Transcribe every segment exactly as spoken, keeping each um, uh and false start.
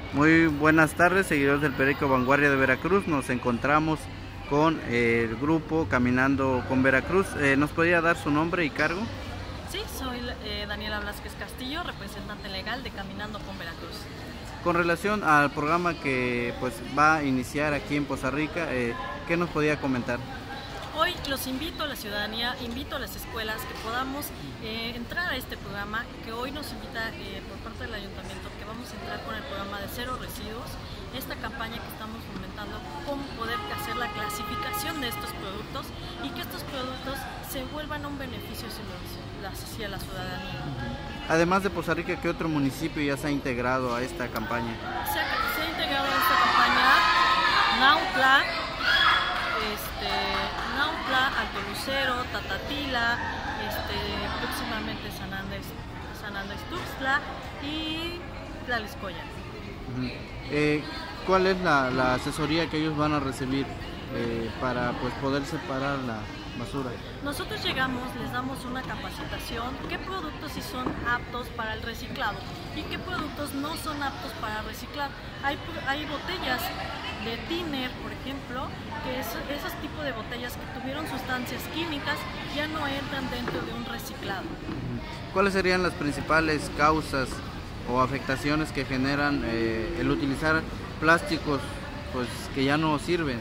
Muy buenas tardes, seguidores del periódico Vanguardia de Veracruz. Nos encontramos con el grupo Caminando con Veracruz. Eh, ¿Nos podría dar su nombre y cargo? Sí, soy eh, Daniela Blasquez Castillo, representante legal de Caminando con Veracruz. Con relación al programa que pues va a iniciar aquí en Poza Rica, eh, ¿qué nos podría comentar? Hoy los invito a la ciudadanía, invito a las escuelas que podamos eh, entrar a este programa, que hoy nos invita eh, por parte del ayuntamiento, que vamos a entrar con el programa de Cero Residuos, esta campaña que estamos fomentando, cómo poder hacer la clasificación de estos productos y que estos productos se vuelvan un beneficio hacia la ciudadanía. Además de Poza Rica, ¿qué otro municipio ya se ha integrado a esta campaña? Se ha, se ha integrado a esta campaña Nautla, este, Nautla, Alto Lucero, Tatatila, este, próximamente San Andrés, San Andrés Tuxtla y Tlalixcoya. Uh-huh. eh, ¿Cuál es la, la asesoría que ellos van a recibir eh, para pues, poder separar la basura? Nosotros llegamos, les damos una capacitación, qué productos sí son aptos para el reciclado y qué productos no son aptos para reciclar. Hay, hay botellas de tiner, por ejemplo, que es, esos tipos de botellas que tuvieron sustancias químicas ya no entran dentro de un reciclado. ¿Cuáles serían las principales causas o afectaciones que generan eh, el utilizar plásticos pues, que ya no sirven?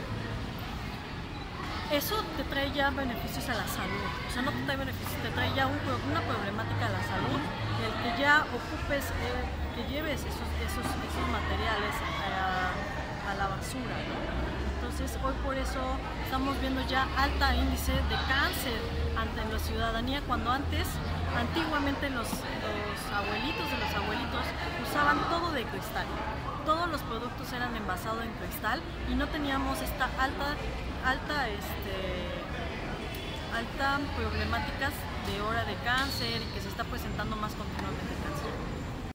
Eso te trae ya beneficios a la salud, o sea, no te trae beneficios, te trae ya un, una problemática a la salud, el que ya ocupes, eh, que lleves esos, esos, esos materiales a, a la basura, ¿no? Entonces, hoy por eso estamos viendo ya alta índice de cáncer ante la ciudadanía, cuando antes, antiguamente los, los abuelitos de los abuelitos usaban todo de cristal. Todos los productos eran envasados en cristal y no teníamos esta alta, alta, este, alta problemáticas de hora de cáncer y que se está presentando más continuamente cáncer.